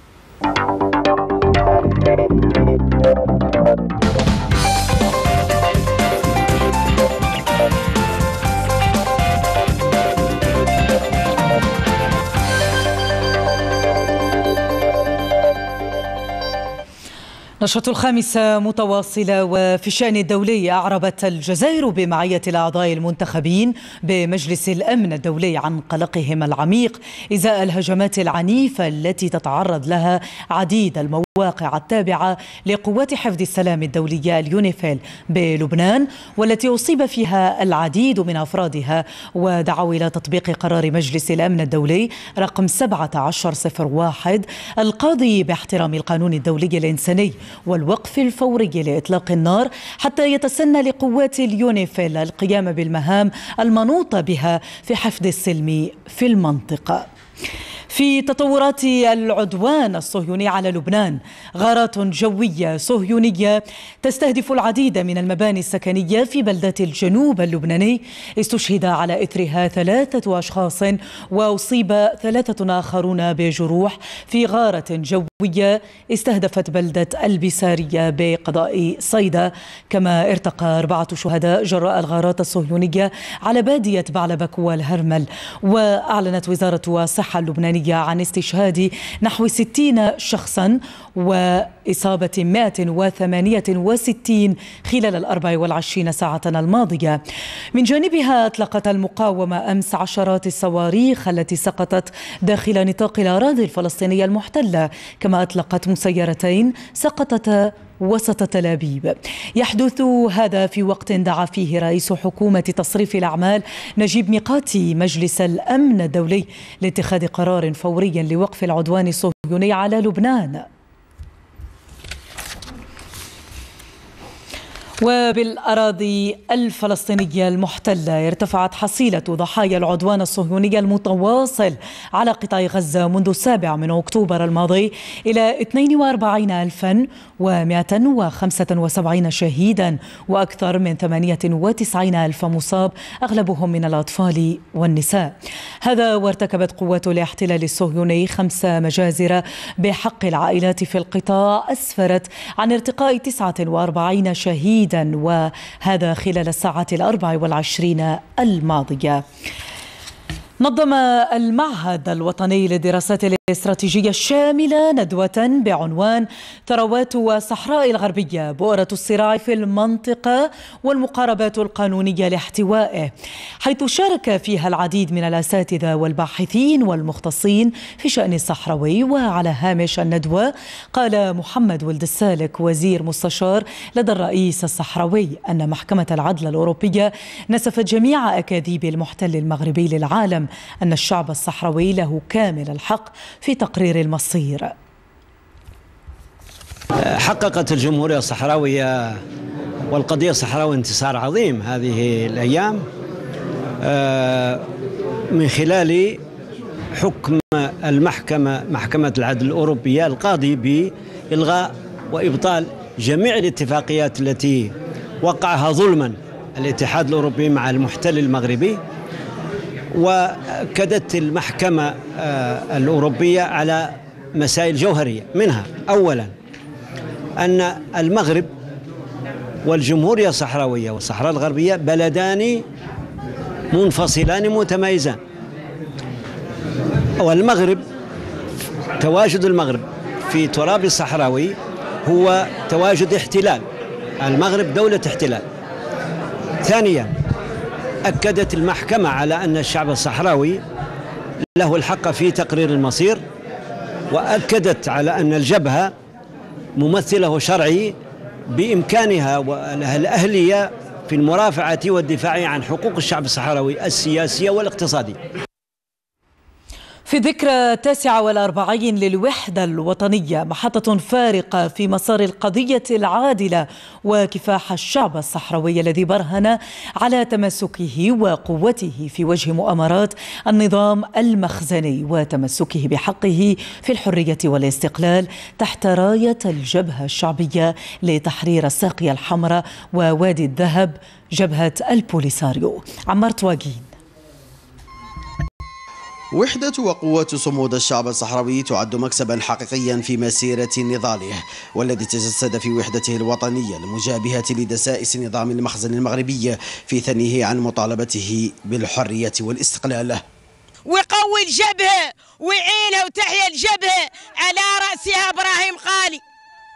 نشرة الخامسة متواصلة. وفي الشأن الدولي، أعربت الجزائر بمعية الأعضاء المنتخبين بمجلس الأمن الدولي عن قلقهم العميق إزاء الهجمات العنيفة التي تتعرض لها عديد المواقع الواقعة التابعة لقوات حفظ السلام الدولية اليونيفيل بلبنان، والتي أصيب فيها العديد من أفرادها، ودعوا إلى تطبيق قرار مجلس الأمن الدولي رقم سبعة عشر صفر واحد القاضي باحترام القانون الدولي الإنساني والوقف الفوري لإطلاق النار حتى يتسنى لقوات اليونيفيل القيام بالمهام المنوطة بها في حفظ السلم في المنطقة. في تطورات العدوان الصهيوني على لبنان، غارات جوية صهيونية تستهدف العديد من المباني السكنية في بلدات الجنوب اللبناني استشهد على إثرها ثلاثة أشخاص وأصيب ثلاثة آخرون بجروح في غارة جوية استهدفت بلدة البسارية بقضاء صيدا. كما ارتقى أربعة شهداء جراء الغارات الصهيونية على بادية بعلبك والهرمل. وأعلنت وزارة الصحة اللبنانية عن استشهاد نحو ستين شخصا وإصابة مئة وثمانية وستين خلال الأربع والعشرين ساعة الماضية. من جانبها أطلقت المقاومة أمس عشرات الصواريخ التي سقطت داخل نطاق الأراضي الفلسطينية المحتلة، كما أطلقت مسيرتين سقطتا وسط تل أبيب. يحدث هذا في وقت دعا فيه رئيس حكومة تصريف الأعمال نجيب ميقاتي مجلس الأمن الدولي لاتخاذ قرار فوري لوقف العدوان الصهيوني على لبنان. وبالأراضي الفلسطينية المحتلة ارتفعت حصيلة ضحايا العدوان الصهيوني المتواصل على قطاع غزة منذ السابع من أكتوبر الماضي إلى اثنين وأربعين ألفا ومئة وخمسة وسبعين شهيدا وأكثر من ثمانية وتسعين ألف مصاب، أغلبهم من الأطفال والنساء. هذا وارتكبت قوات الاحتلال الصهيوني خمس مجازر بحق العائلات في القطاع أسفرت عن ارتقاء تسعة وأربعين شهيدا، وهذا خلال الساعات الأربع والعشرين الماضية. نظم المعهد الوطني للدراسات الاستراتيجية الشاملة ندوة بعنوان ثروات وصحراء الغربية، بؤرة الصراع في المنطقة والمقاربات القانونية لاحتوائه، حيث شارك فيها العديد من الأساتذة والباحثين والمختصين في شأن الصحراوي. وعلى هامش الندوة قال محمد ولد السالك وزير مستشار لدى الرئيس الصحراوي أن محكمة العدل الأوروبية نسفت جميع أكاذيب المحتل المغربي للعالم أن الشعب الصحراوي له كامل الحق في تقرير المصير. حققت الجمهورية الصحراوية والقضية الصحراوية انتصار عظيم هذه الأيام من خلال حكم المحكمة محكمة العدل الأوروبية القاضي بإلغاء وإبطال جميع الاتفاقيات التي وقعها ظلما الاتحاد الأوروبي مع المحتل المغربي. وأكدت المحكمة الأوروبية على مسائل جوهرية، منها أولا أن المغرب والجمهورية الصحراوية والصحراء الغربية بلدان منفصلان متميزان، والمغرب تواجد المغرب في تراب الصحراوي هو تواجد احتلال، المغرب دولة احتلال. ثانيا أكدت المحكمة على أن الشعب الصحراوي له الحق في تقرير المصير، وأكدت على أن الجبهة ممثله شرعي بإمكانها ولها الأهلية في المرافعة والدفاع عن حقوق الشعب الصحراوي السياسية والاقتصادية. في ذكرى التاسعة والأربعين للوحدة الوطنية، محطة فارقة في مسار القضية العادلة وكفاح الشعب الصحراوي الذي برهن على تمسكه وقوته في وجه مؤامرات النظام المخزني وتمسكه بحقه في الحرية والاستقلال تحت راية الجبهة الشعبية لتحرير الساقية الحمراء ووادي الذهب، جبهة البوليساريو. عمار طواقين. وحدة وقوة صمود الشعب الصحراوي تعد مكسبا حقيقيا في مسيرة نضاله، والذي تجسد في وحدته الوطنية المجابهة لدسائس نظام المخزن المغربي في ثنيه عن مطالبته بالحرية والاستقلال. وقوي الجبهة وعينها وتحيا الجبهة على رأسها إبراهيم قالي،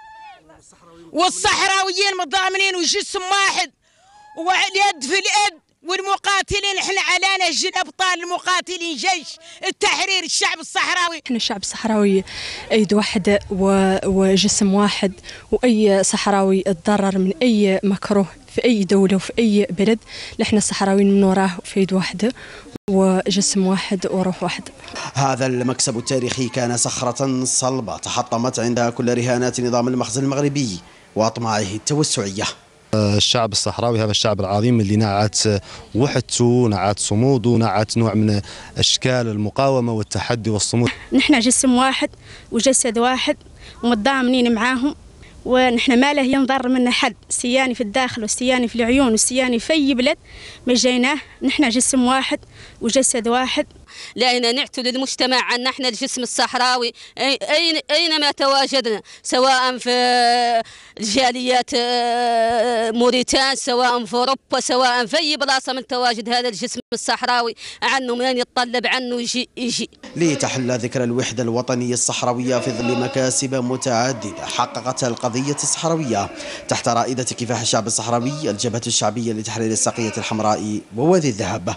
والصحراويين متضامنين وجسم واحد واليد في اليد والمقاتلين احنا على نهج الابطال المقاتلين جيش التحرير الشعب الصحراوي. احنا الشعب الصحراوي ايد واحده وجسم واحد، واي صحراوي اتضرر من اي مكروه في اي دوله وفي اي بلد، نحن الصحراويين من وراه في ايد واحده وجسم واحد وروح واحده. هذا المكسب التاريخي كان صخرة صلبة تحطمت عندها كل رهانات نظام المخزن المغربي وأطماعه التوسعية. الشعب الصحراوي هذا الشعب العظيم اللي نعت وحدته، نعت صموده، نعت نوع من أشكال المقاومة والتحدي والصمود. نحن جسم واحد وجسد واحد ومتضامنين معاهم، ونحن ما له ينضر منا حد، سياني في الداخل وسياني في العيون وسياني في أي بلد ما جيناه، نحن جسم واحد وجسد واحد. لأن نعتد المجتمع أن نحن الجسم الصحراوي أين أينما تواجدنا، سواء في الجاليات موريتان، سواء في أوروبا، سواء في أي بلاصة من تواجد هذا الجسم الصحراوي عنه من يتطلب عنه يجي يجي. لتحل ذكرى الوحدة الوطنية الصحراوية في ظل مكاسب متعددة حققتها القضية الصحراوية تحت رائدة كفاح الشعب الصحراوي الجبهة الشعبية لتحرير الساقية الحمراء ووادي الذهب.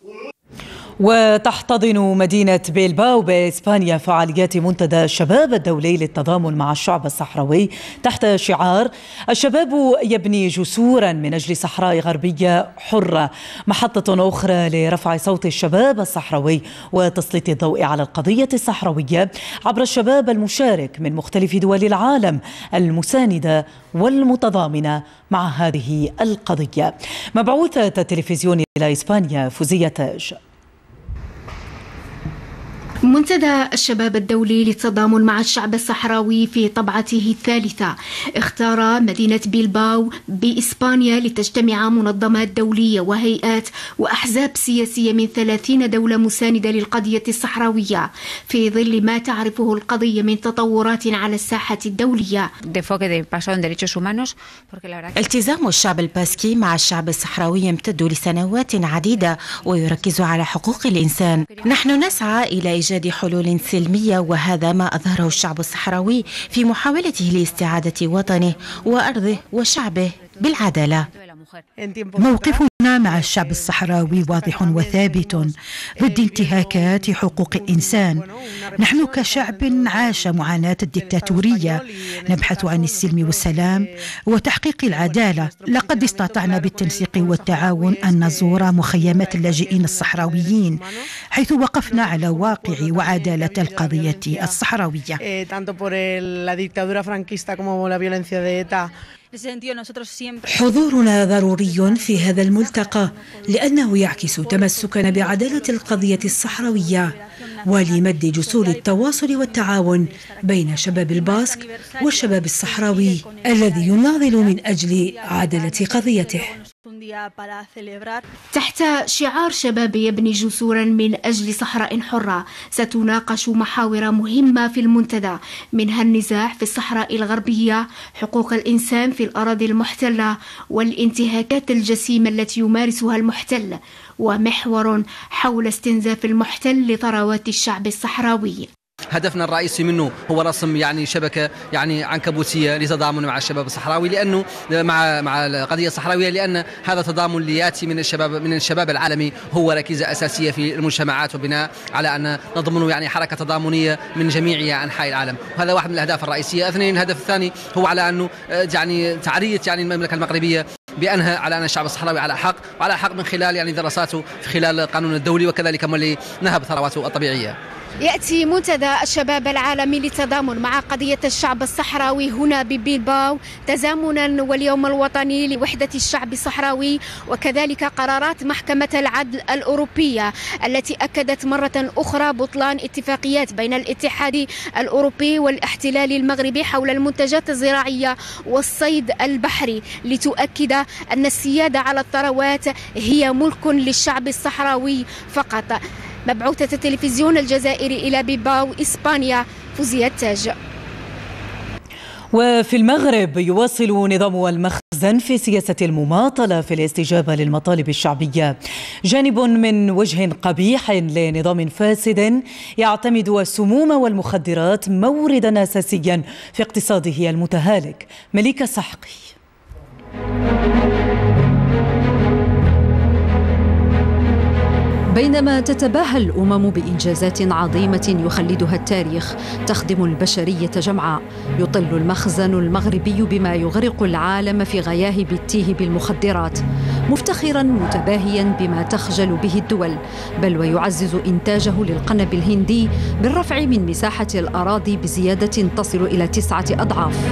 وتحتضن مدينة بيلباو بإسبانيا فعاليات منتدى الشباب الدولي للتضامن مع الشعب الصحراوي تحت شعار الشباب يبني جسورا من أجل صحراء غربية حرة، محطة أخرى لرفع صوت الشباب الصحراوي وتسليط الضوء على القضية الصحراوية عبر الشباب المشارك من مختلف دول العالم المساندة والمتضامنة مع هذه القضية. مبعوثة التلفزيون إلى إسبانيا فوزية تاج. منتدى الشباب الدولي للتضامن مع الشعب الصحراوي في طبعته الثالثة اختار مدينة بيلباو بإسبانيا لتجتمع منظمات دولية وهيئات وأحزاب سياسية من ثلاثين دولة مساندة للقضية الصحراوية في ظل ما تعرفه القضية من تطورات على الساحة الدولية. التزام الشعب الباسكي مع الشعب الصحراوي يمتد لسنوات عديدة ويركز على حقوق الإنسان. نحن نسعى إلى إيجاد حلول سلمية، وهذا ما أظهره الشعب الصحراوي في محاولته لاستعادة وطنه وأرضه وشعبه بالعدالة. موقفنا مع الشعب الصحراوي واضح وثابت ضد انتهاكات حقوق الإنسان. نحن كشعب عاش معاناة الدكتاتورية نبحث عن السلم والسلام وتحقيق العدالة. لقد استطعنا بالتنسيق والتعاون أن نزور مخيمات اللاجئين الصحراويين حيث وقفنا على واقع وعدالة القضية الصحراوية. حضورنا ضروري في هذا الملتقى لأنه يعكس تمسكنا بعدالة القضية الصحراوية ولمد جسور التواصل والتعاون بين شباب الباسك والشباب الصحراوي الذي يناضل من أجل عدالة قضيته. تحت شعار شباب يبني جسورا من أجل صحراء حرة ستناقش محاور مهمة في المنتدى، منها النزاع في الصحراء الغربية، حقوق الإنسان في الأراضي المحتلة والانتهاكات الجسيمة التي يمارسها المحتل، ومحور حول استنزاف المحتل لثروات الشعب الصحراوي. هدفنا الرئيسي منه هو رسم يعني شبكة يعني عنكبوتية لتضامن مع الشباب الصحراوي، لأنه مع مع القضية الصحراوية، لأن هذا التضامن اللي يأتي من الشباب من الشباب العالمي هو ركيزة أساسية في المجتمعات، وبناء على أن نضمن يعني حركة تضامنية من جميع أنحاء العالم، وهذا واحد من الأهداف الرئيسية. اثنين، الهدف الثاني هو على أنه يعني تعرية يعني المملكة المغربية بأنها على أن الشعب الصحراوي على حق وعلى حق من خلال يعني دراساته في خلال القانون الدولي، وكذلك من نهب ثرواته الطبيعية. يأتي منتدى الشباب العالمي للتضامن مع قضية الشعب الصحراوي هنا ببيلباو تزامنا واليوم الوطني لوحدة الشعب الصحراوي، وكذلك قرارات محكمة العدل الأوروبية التي أكدت مرة أخرى بطلان اتفاقيات بين الاتحاد الأوروبي والاحتلال المغربي حول المنتجات الزراعية والصيد البحري، لتؤكد أن السيادة على الثروات هي ملك للشعب الصحراوي فقط. مبعوثة التلفزيون الجزائري إلى بيلباو إسبانيا فوزية تاج. وفي المغرب يواصل نظام المخزن في سياسة المماطلة في الاستجابة للمطالب الشعبية، جانب من وجه قبيح لنظام فاسد يعتمد السموم والمخدرات موردا أساسيا في اقتصاده المتهالك. مليكة سحقي. وبينما تتباهى الأمم بإنجازات عظيمة يخلدها التاريخ تخدم البشرية جمعاء، يطل المخزن المغربي بما يغرق العالم في غياهب التيه بالمخدرات، مفتخراً متباهياً بما تخجل به الدول، بل ويعزز إنتاجه للقنب الهندي بالرفع من مساحة الأراضي بزيادة تصل إلى تسعة أضعاف.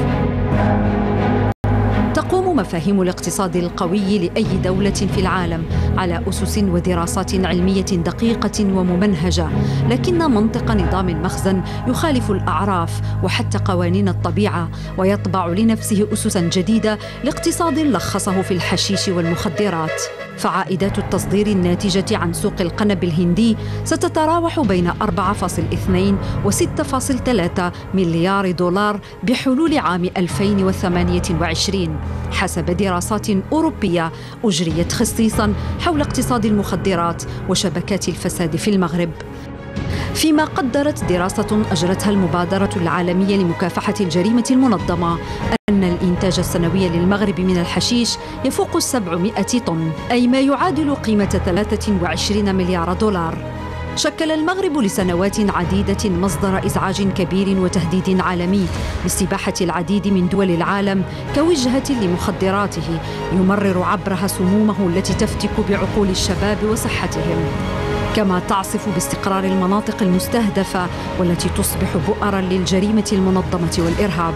تقوم مفاهيم الاقتصاد القوي لأي دولة في العالم على أسس ودراسات علمية دقيقة وممنهجة، لكن منطق نظام المخزن يخالف الأعراف وحتى قوانين الطبيعة، ويطبع لنفسه أسساً جديدة لاقتصاد لخصه في الحشيش والمخدرات. فعائدات التصدير الناتجة عن سوق القنب الهندي ستتراوح بين أربعة فاصلة اثنين وستة فاصلة ثلاثة مليار دولار بحلول عام ألفين وثمانية وعشرين حسب دراسات أوروبية أجريت خصيصاً حول اقتصاد المخدرات وشبكات الفساد في المغرب. فيما قدرت دراسة أجرتها المبادرة العالمية لمكافحة الجريمة المنظمة أن الإنتاج السنوي للمغرب من الحشيش يفوق السبعمائة طن، أي ما يعادل قيمة ثلاثة وعشرين مليار دولار. شكل المغرب لسنوات عديدة مصدر إزعاج كبير وتهديد عالمي باستباحة العديد من دول العالم كوجهة لمخدراته يمرر عبرها سمومه التي تفتك بعقول الشباب وصحتهم، كما تعصف باستقرار المناطق المستهدفة والتي تصبح بؤرا للجريمة المنظمة والإرهاب.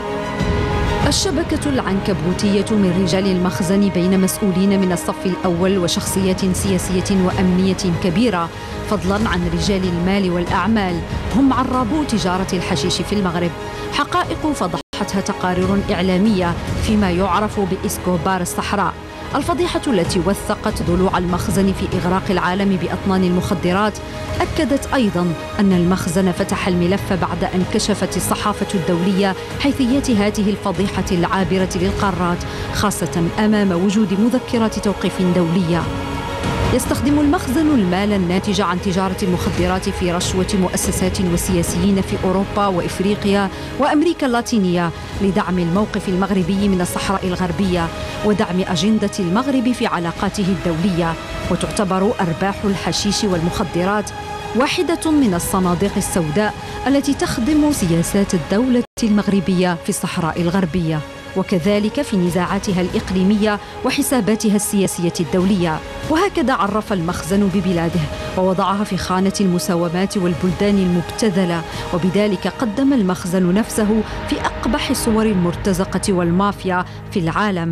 الشبكة العنكبوتية من رجال المخزن بين مسؤولين من الصف الأول وشخصيات سياسية وأمنية كبيرة، فضلاً عن رجال المال والأعمال، هم عرابو تجارة الحشيش في المغرب، حقائق فضحتها تقارير إعلامية فيما يعرف بإسكوبار الصحراء، الفضيحة التي وثقت ضلوع المخزن في إغراق العالم بأطنان المخدرات. أكدت أيضاً أن المخزن فتح الملف بعد أن كشفت الصحافة الدولية حيثيات هذه الفضيحة العابرة للقارات، خاصة أمام وجود مذكرات توقيف دولية. يستخدم المخزن المال الناتج عن تجارة المخدرات في رشوة مؤسسات وسياسيين في أوروبا وإفريقيا وأمريكا اللاتينية لدعم الموقف المغربي من الصحراء الغربية ودعم أجندة المغرب في علاقاته الدولية. وتعتبر أرباح الحشيش والمخدرات واحدة من الصناديق السوداء التي تخدم سياسات الدولة المغربية في الصحراء الغربية، وكذلك في نزاعاتها الإقليمية وحساباتها السياسية الدولية. وهكذا عرف المخزن ببلاده ووضعها في خانة المساومات والبلدان المبتذلة، وبذلك قدم المخزن نفسه في أقبح صور المرتزقة والمافيا في العالم.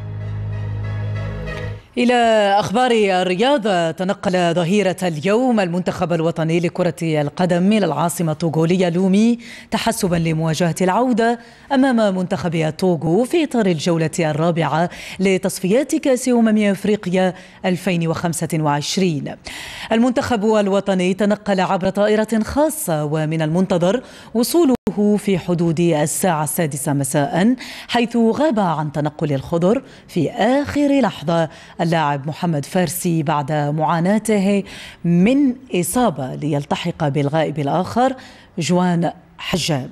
إلى أخبار الرياضة، تنقل ظهيرة اليوم المنتخب الوطني لكرة القدم إلى العاصمة الطوغولية لومي تحسبا لمواجهة العودة أمام منتخب توغو في إطار الجولة الرابعة لتصفيات كأس أمم أفريقيا ألفين وخمسة وعشرين. المنتخب الوطني تنقل عبر طائرة خاصة، ومن المنتظر وصوله في حدود الساعة السادسة مساء، حيث غاب عن تنقل الخضر في آخر لحظة اللاعب محمد فارسي بعد معاناته من إصابة ليلتحق بالغائب الآخر جوان حجام.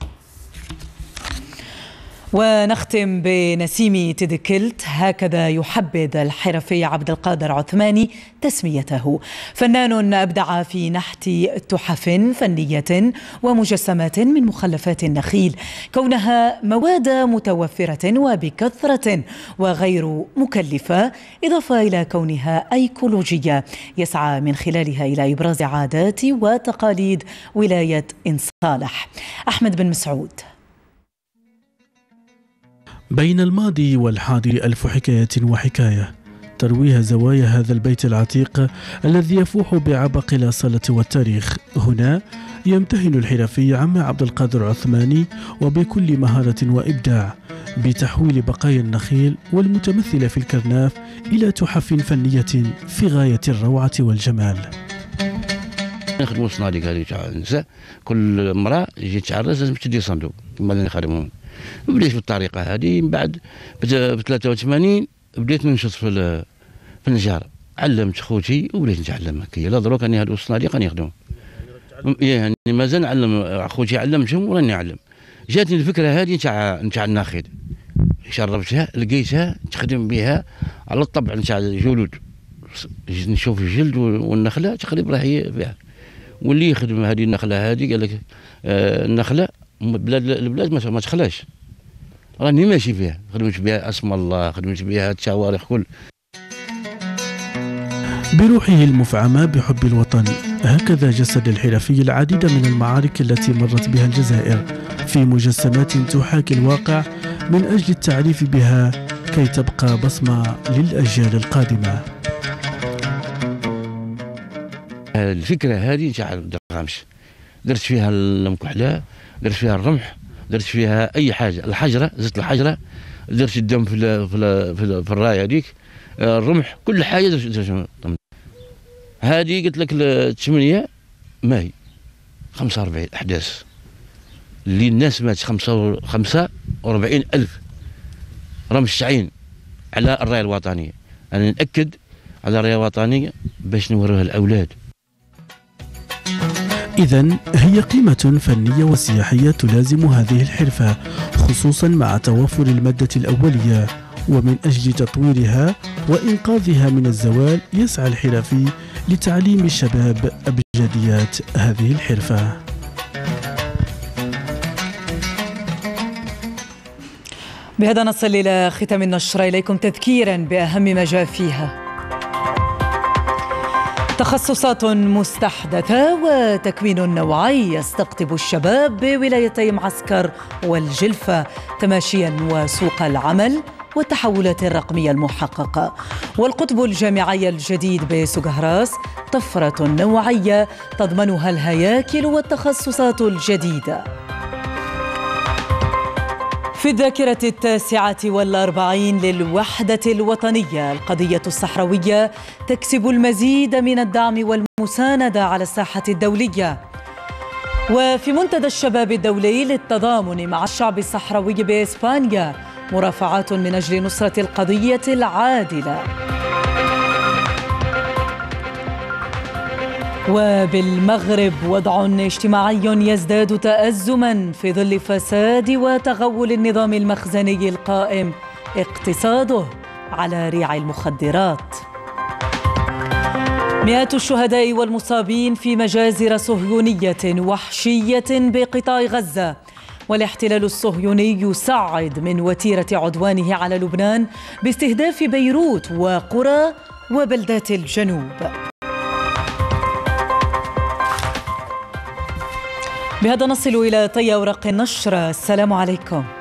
ونختم بنسيمي تيدكلت، هكذا يحبذ الحرفي عبد القادر عثماني تسميته، فنان أبدع في نحت تحف فنية ومجسمات من مخلفات النخيل، كونها مواد متوفرة وبكثرة وغير مكلفة، إضافة إلى كونها أيكولوجية يسعى من خلالها إلى إبراز عادات وتقاليد ولاية إن صالح. أحمد بن مسعود. بين الماضي والحاضر ألف حكاية وحكاية ترويها زوايا هذا البيت العتيق الذي يفوح بعبق الأصالة والتاريخ. هنا يمتهن الحرفي عم عبد القادر عثماني وبكل مهارة وإبداع بتحويل بقايا النخيل والمتمثلة في الكرناف إلى تحف فنية في غاية الروعة والجمال. نخدموا صناديق هذه تاع النساء، كل امرأة يجي تعرس لازم تدي صندوق، كما اللي نخدمون. بديت بالطريقه هذه، من بعد ب ثلاثة وثمانين بديت ننشط في في النجاره، علمت خوتي وبديت نتعلم هكايا. لا دروك راني هادو الصناديق راني نخدمهم، يعني مازال نعلم خوتي، علمتهم وراني نعلم. جاتني الفكره هذه نتاع نتاع النخيل، شربتها لقيتها تخدم بها على الطبع نتاع الجلود، نشوف الجلد والنخله تقريبا راه هي بها. واللي يخدم هذه النخله هذه قال لك آه النخله بلاد البلاد ما تخلاش، راني ماشي فيها، خدمت بها اسم الله، خدمت بها الشوارع كل. بروحه المفعمة بحب الوطن هكذا جسد الحرفي العديد من المعارك التي مرت بها الجزائر في مجسمات تحاكي الواقع من أجل التعريف بها كي تبقى بصمة للأجيال القادمة. الفكرة هذه تاع الدراغمش درت فيها المكحلة، درت فيها الرمح، درت فيها أي حاجة، الحجرة زدت الحجرة، درت الدم في ال في ال في, ال في الراية هذيك، الرمح كل حاجة درت. هذه قلت لك الثمانية ما هي خمسة وأربعين أحداث اللي الناس مات خمسة خمسة وأربعين ألف راه مشتعين على الراية الوطنية. أنا نأكد على الراية الوطنية باش نوريها الأولاد. إذن هي قيمة فنية وسياحية تلازم هذه الحرفة، خصوصا مع توافر المادة الأولية، ومن أجل تطويرها وإنقاذها من الزوال يسعى الحرفي لتعليم الشباب أبجديات هذه الحرفة. بهذا نصل إلى ختام النشرة. إليكم تذكيرا بأهم ما جاء فيها. تخصصات مستحدثة وتكوين نوعي يستقطب الشباب بولايتي معسكر والجلفة، تماشيا وسوق العمل والتحولات الرقمية المحققة، والقطب الجامعي الجديد بسوغهراس، طفرة نوعية تضمنها الهياكل والتخصصات الجديدة. في الذاكرة التاسعة والأربعين للوحدة الوطنية، القضية الصحراوية تكسب المزيد من الدعم والمساندة على الساحة الدولية. وفي منتدى الشباب الدولي للتضامن مع الشعب الصحراوي بإسبانيا، مرافعات من أجل نصرة القضية العادلة. وبالمغرب وضع اجتماعي يزداد تأزما في ظل فساد وتغول النظام المخزني القائم اقتصاده على ريع المخدرات. مئات الشهداء والمصابين في مجازر صهيونية وحشية بقطاع غزة، والاحتلال الصهيوني يصعد من وتيرة عدوانه على لبنان باستهداف بيروت وقرى وبلدات الجنوب. بهذا نصل إلى طي أوراق النشرة. السلام عليكم.